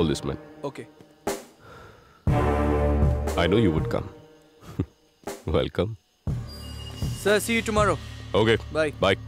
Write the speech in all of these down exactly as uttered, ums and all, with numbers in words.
call this man. Okay. I know you would come. Welcome. Sir, see you tomorrow. Okay. Bye. Bye.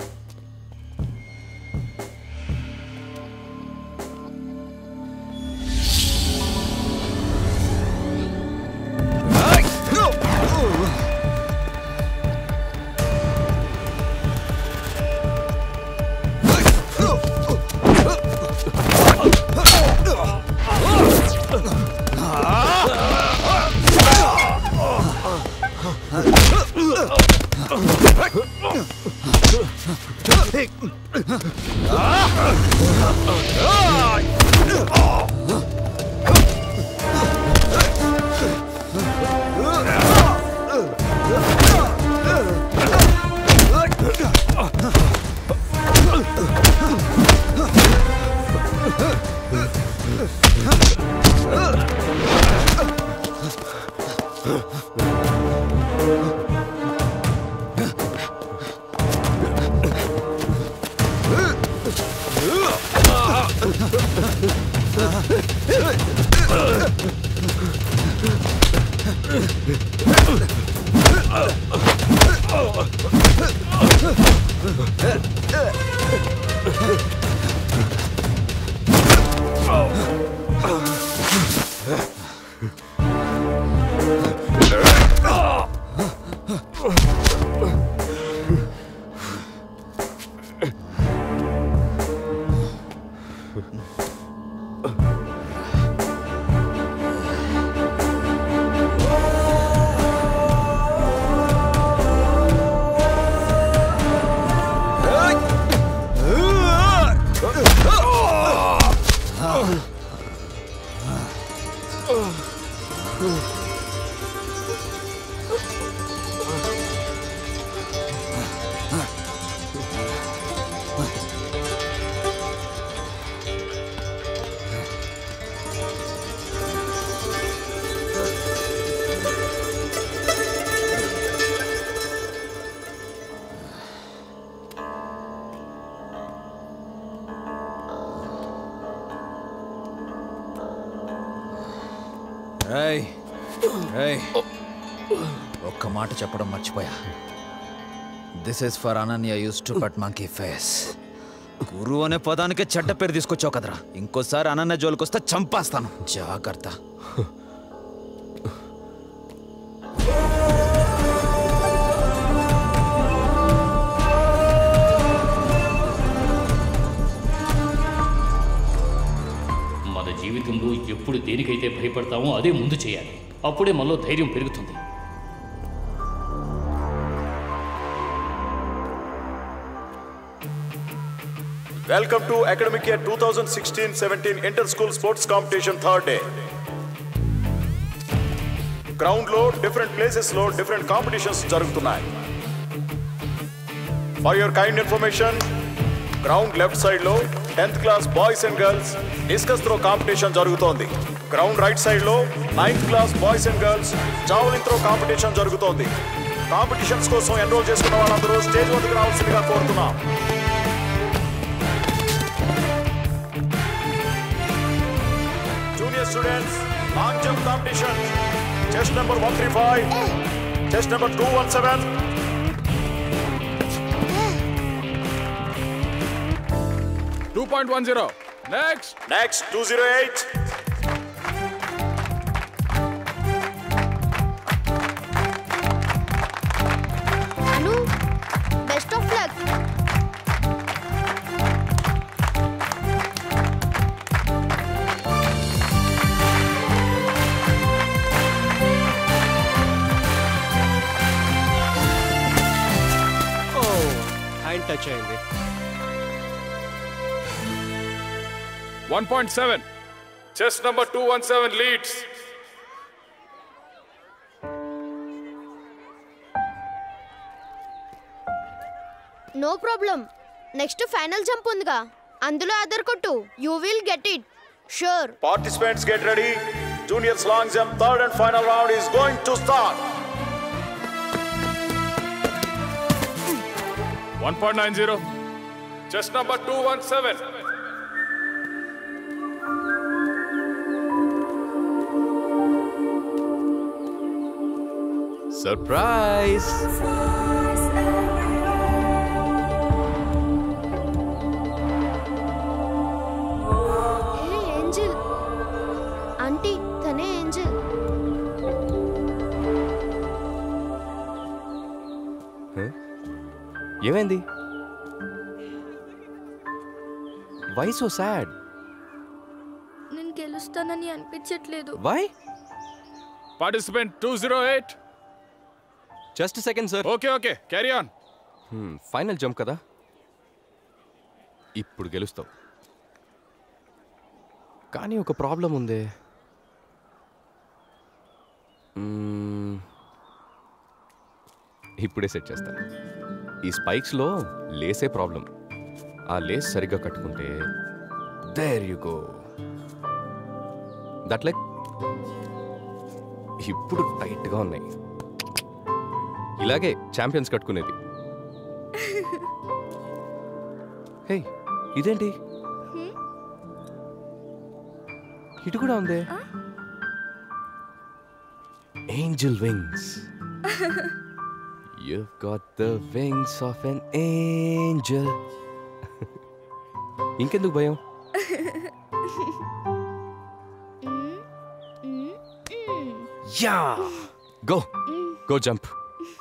ఒక్క మాట చెప్పడం మర్చిపోయా. This is for Ananya use to cut monkey face. గురు అనే పదానికి చెడ్డ పేరు తీసుకొచ్చావు కదరా. ఇంకోసారి అనన్య జోలికి వస్తే చంపేస్తాను, జాగ్రత్త. మన జీవితంలో ఎప్పుడు దేనికైతే భయపడతామో అదే ముందు చేయాలి. అప్పుడే మనలో ధైర్యం పెరుగుతుంది. Welcome to academic year twenty sixteen seventeen inter-school sports competition third day. Ground లో different places లో different competitions జరుగుతున్నాయి. For your kind information, ground left side లో tenth class boys and girls discus throw competition జరుగుతోంది. Ground right side లో ninth class boys and girls javelin throw competition జరుగుతోంది. Competitions కోసం enrol చేసుకున్న వాళ్ళందరూ stage వద్దకు రావాల్సిందిగా కోరుతున్నాం. Students, long jump competition. Chest number one thirty-five. Chest number two seventeen. two point one zero. Next. Next, two oh eight. Anu, best of luck. Touch అయింది. one point seven. Chest number two seventeen leads. No problem. Next final jump ఉందిగా, అందులో other కొట్టు. You will get it. Sure. Participants get ready. Juniors long jump third and final round is going to start. one point nine zero. Chest number two seventeen. Surprise. ఏ angel aunty, తనే angel. ఏమైంది? Why so sad? నేను గెలుస్తానని అనిపించట్లేదు. Why? Participant two zero eight. Just second sir. Okay okay, carry on. Final jump కదా, ఇప్పుడు గెలుస్తావు. కానీ ఒక ప్రాబ్లం ఉంది. మ్మ్, ఇప్పుడే సెట్ చేస్తాను. ఈ స్పైక్స్లో లేసే ప్రాబ్లం. ఆ లేస్ సరిగ్గా కట్టుకుంటే there you go. That like ఇప్పుడు టైట్గా ఉన్నాయి. ఇలాగే ఛాంపియన్స్ కట్టుకునేది. హే, ఇదేంటి ఇటు కూడా ఉంది? Angel wings. You've got the wings of an angel. ఇంకెందుకు భయం? Yeah, go go jump.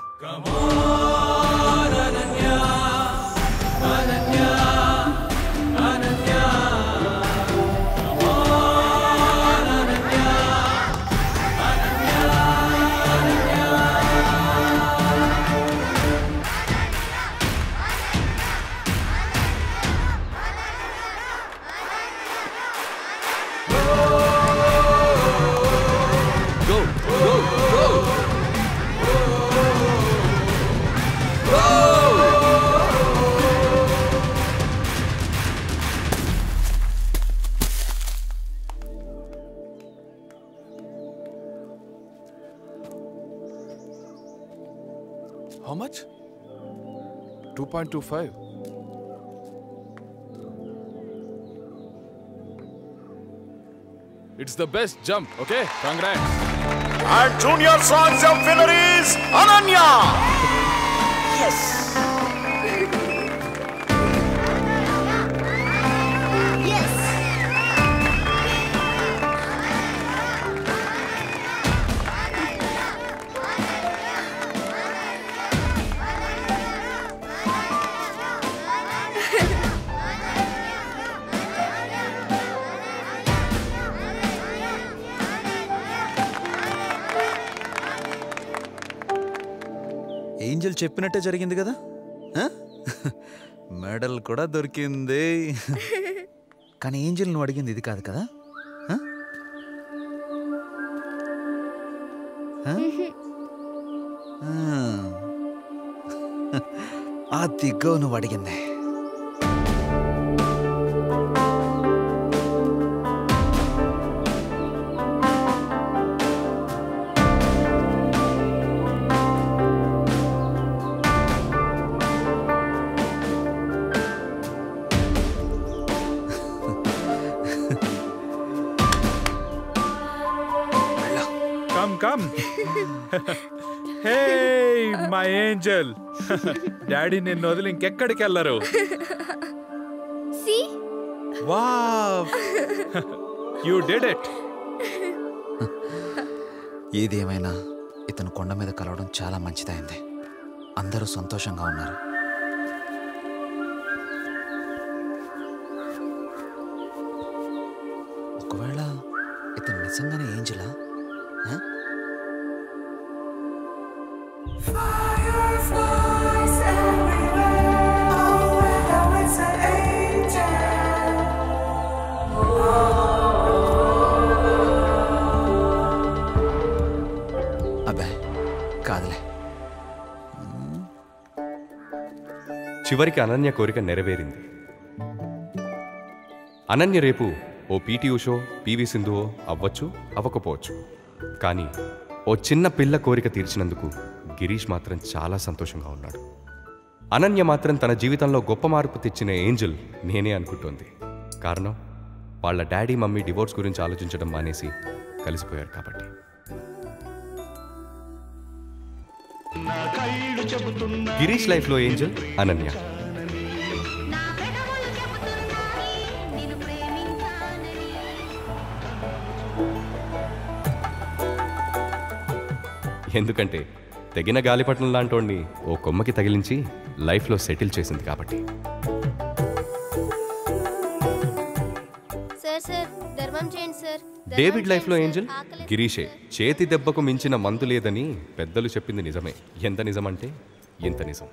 How much? two point two five. It's the best jump, okay? Congrats. And junior song jump winner is Ananya. Yes. Angel చెప్పినట్టే జరిగింది కదా. Medal కూడా దొరికింది. కానీ Angel నువ్వు అడిగింది ఇది కాదు కదా. ఆ దిగ్గో నువ్వు అడిగింది. Come. Hey, my angel. Daddy నిన్ను వదిలి ఇంకెక్కడికి వెళ్ళరు. See? Wow. You did it. ఏదేమైనా ఇతను కొండ మీద కలవడం చాలా మంచిదైంది. అందరూ సంతోషంగా ఉన్నారు. ఒకవేళ ఇతను నిజంగానే ఏంజలా? Fireflies everywhere. Oh, well, it's an angel. అబ్బే కాదులే. చివరికి అనన్య కోరిక నెరవేరింది. అనన్య రేపు ఓ పీటీ ఉషో, పీవీ సింధువో అవ్వచ్చు, అవ్వకపోవచ్చు. కానీ ఓ చిన్న పిల్ల కోరిక తీర్చినందుకు గిరీష్ మాత్రం చాలా సంతోషంగా ఉన్నాడు. అనన్య మాత్రం తన జీవితంలో గొప్ప మార్పు తెచ్చిన ఏంజెల్ నేనే అనుకుంటోంది. కారణం వాళ్ళ డాడీ మమ్మీ డివోర్స్ గురించి ఆలోచించడం మానేసి కలిసిపోయారు కాబట్టి. గిరీష్ లైఫ్లో ఏంజల్ అనన్య. ఎందుకంటే తెగిన గాలిపటం లాంటోడిని ఓ కొమ్మకి తగిలించి లైఫ్లో సెటిల్ చేసింది కాబట్టి. సార్ సార్ ధర్మం చేయండి సార్. డేవిడ్ లైఫ్లో ఏంజల్ గిరీషే. చేతి దెబ్బకు మించిన మందు లేదని పెద్దలు చెప్పింది నిజమే. ఎంత నిజమంటే ఎంత నిజం.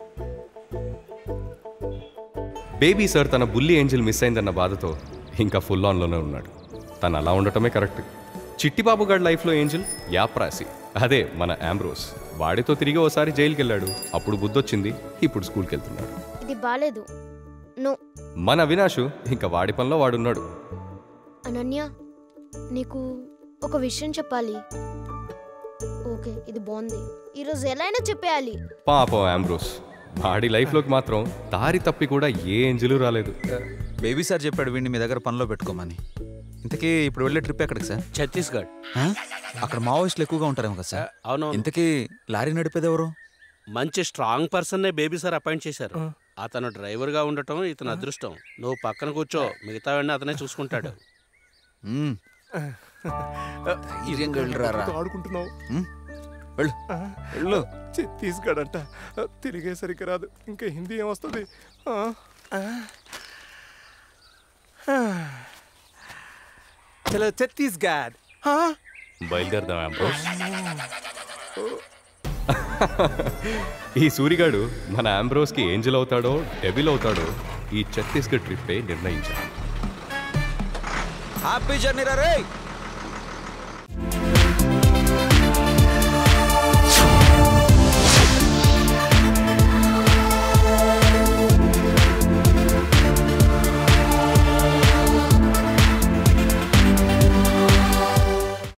బేబీ సార్ తన బుల్లి ఏంజల్ మిస్ అయిందన్న బాధతో ఇంకా ఫుల్ ఆన్లోనే ఉన్నాడు. తను అలా ఉండటమే కరెక్ట్. చిట్టిబాబు గారి లైఫ్లో ఏంజల్ యాప్రాసి, అదే మన ఆంబ్రోస్. వాడితో తిరిగి ఓసారి జైలుకి వెళ్ళాడు. అప్పుడు బుద్ధొచ్చింది. ఇప్పుడు స్కూల్కి వెళ్తున్నాడు. ఇది బాలేదు. నో. మన అవినాష్ ఇంకా వాడి పనిలో వాడున్నాడు. అనన్య, నీకు ఒక విషయం చెప్పాలి. ఓకే, ఇది బాగుంది. ఈరోజు ఎలా అయినా చెప్పేయాలి. పాపం ఆంబ్రోస్, వాడి లైఫ్లోకి మాత్రం దారి తప్పి కూడా ఏ ఏంజలు రాలేదు. బేబీ సార్ చెప్పాడు వీడిని మీ దగ్గర పనిలో పెట్టుకోమని. ఇంతకీ ఇప్పుడు వెళ్ళే ట్రిప్ ఎక్కడికి సార్? ఛత్తీస్గఢ్. అక్కడ మావోయిస్టులు ఎక్కువగా ఉంటారేమో కదా సార్? అవును. ఇంతకీ లారీ నడిపేది ఎవరు? మంచి స్ట్రాంగ్ పర్సన్నే బేబీ సార్ అపాయింట్ చేశారు. అతను డ్రైవర్గా ఉండటం ఇతను అదృష్టం. నువ్వు పక్కన కూర్చో, మిగతా అతనే చూసుకుంటాడు. ఆడుకుంటున్నావు. ఛత్తీస్గఢ్ అంట, తిరిగే సరిగ్గా రాదు. ఇంకా హిందీ ఏమొస్తుంది? చలో ఛత్తీస్గఢ్ బయలుదేరదాం ఆంబ్రోస్. ఈ సూరిగాడు మన ఆంబ్రోస్కి ఏంజల్ అవుతాడో డెవిల్ అవుతాడో ఈ ఛత్తీస్గఢ్ ట్రిప్పే నిర్ణయించాడు. హ్యాపీ జర్నీ రే.